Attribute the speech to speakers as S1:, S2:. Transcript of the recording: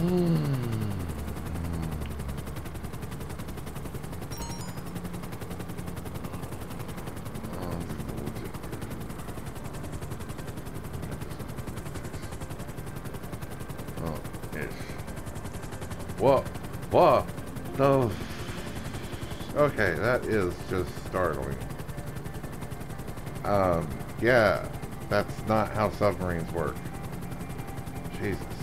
S1: What? What? No. Okay, that is just startling. Yeah, that's not how submarines work. Jesus.